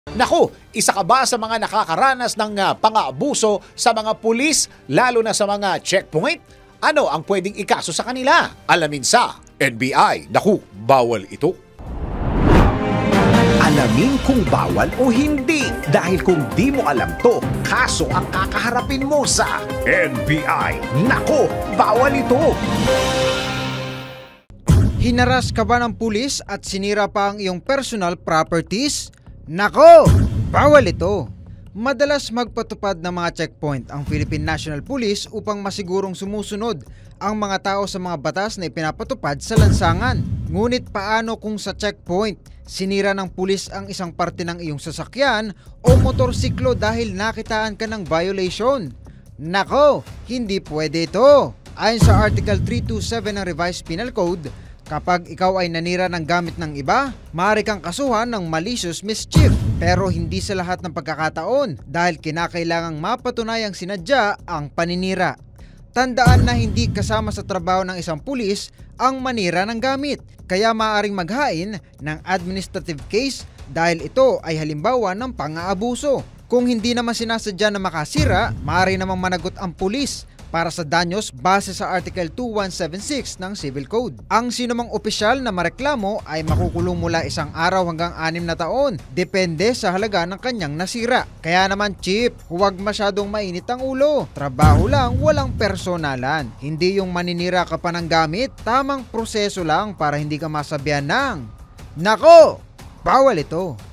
Naku, isa ka ba sa mga nakakaranas ng pang-aabuso sa mga pulis, lalo na sa mga checkpoint? Ano ang pwedeng ikaso sa kanila? Alamin sa NBI. Naku, bawal ito. Alamin kung bawal o hindi. Dahil kung di mo alam to, kaso ang kakaharapin mo sa NBI. Naku, bawal ito. Hinaras ka ba ng pulis at sinira pa ang iyong personal properties? Nako, bawal ito. Madalas magpatupad ng mga checkpoint ang Philippine National Police upang masigurong sumusunod ang mga tao sa mga batas na ipinapatupad sa lansangan. Ngunit paano kung sa checkpoint sinira ng pulis ang isang parte ng iyong sasakyan o motorsiklo dahil nakitaan ka ng violation? Nako, hindi pwede ito. Ayon sa Article 327 ng Revised Penal Code, kapag ikaw ay nanira ng gamit ng iba, maaari kang kasuhan ng malicious mischief. Pero hindi sa lahat ng pagkakataon dahil kinakailangang mapatunayang sinadya ang paninira. Tandaan na hindi kasama sa trabaho ng isang pulis ang manira ng gamit, kaya maaaring maghain ng administrative case dahil ito ay halimbawa ng pang-aabuso. Kung hindi naman sinasadya na makasira, maaari namang managot ang pulis para sa danyos base sa Article 2176 ng Civil Code. Ang sinumang opisyal na mareklamo ay makukulong mula 1 araw hanggang 6 na taon, depende sa halaga ng kanyang nasira. Kaya naman Chief, huwag masyadong mainit ang ulo. Trabaho lang, walang personalan. Hindi yung maninira ka pa ng gamit, tamang proseso lang para hindi ka masabihan ng, nako, bawal ito.